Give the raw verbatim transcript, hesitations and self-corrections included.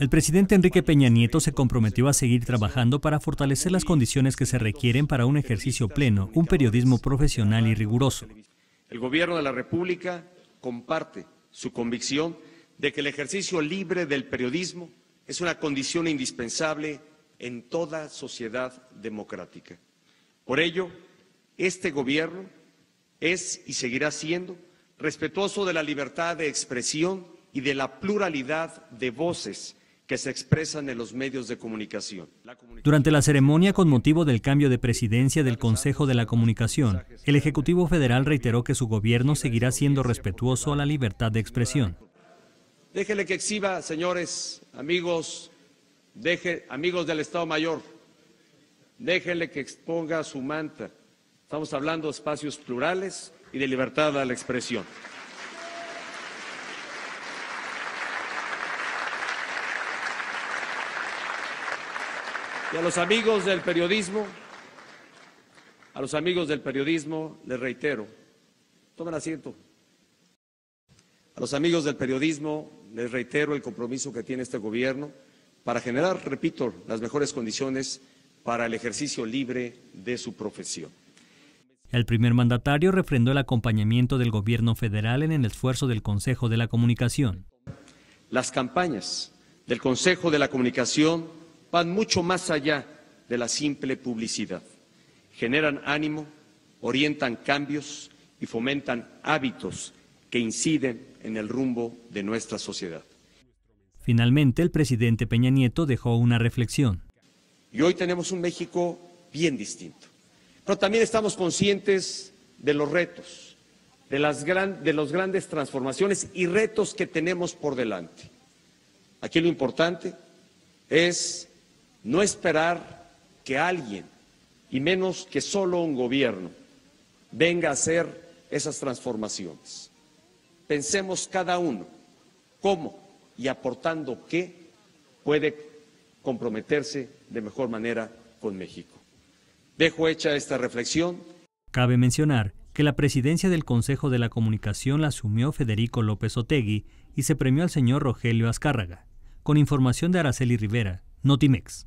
El presidente Enrique Peña Nieto se comprometió a seguir trabajando para fortalecer las condiciones que se requieren para un ejercicio pleno, un periodismo profesional y riguroso. El Gobierno de la República comparte su convicción de que el ejercicio libre del periodismo es una condición indispensable en toda sociedad democrática. Por ello, este Gobierno es y seguirá siendo respetuoso de la libertad de expresión y de la pluralidad de voces que se expresan en los medios de comunicación. Durante la ceremonia con motivo del cambio de presidencia del Consejo de la Comunicación, el Ejecutivo Federal reiteró que su gobierno seguirá siendo respetuoso a la libertad de expresión. Déjenle que exhiba, señores, amigos, deje, amigos del Estado Mayor, déjenle que exponga su manta. Estamos hablando de espacios plurales y de libertad a la expresión. Y a los amigos del periodismo, a los amigos del periodismo les reitero, tomen asiento. A los amigos del periodismo les reitero el compromiso que tiene este gobierno para generar, repito, las mejores condiciones para el ejercicio libre de su profesión. El primer mandatario refrendó el acompañamiento del gobierno federal en el esfuerzo del Consejo de la Comunicación. Las campañas del Consejo de la Comunicación van mucho más allá de la simple publicidad. Generan ánimo, orientan cambios y fomentan hábitos que inciden en el rumbo de nuestra sociedad. Finalmente, el presidente Peña Nieto dejó una reflexión. Y hoy tenemos un México bien distinto. Pero también estamos conscientes de los retos, de las gran, de las grandes transformaciones y retos que tenemos por delante. Aquí lo importante es no esperar que alguien, y menos que solo un gobierno, venga a hacer esas transformaciones. Pensemos cada uno cómo y aportando qué puede comprometerse de mejor manera con México. Dejo hecha esta reflexión. Cabe mencionar que la presidencia del Consejo de la Comunicación la asumió Federico López Otegui y se premió al señor Rogelio Azcárraga. Con información de Araceli Rivera, Notimex.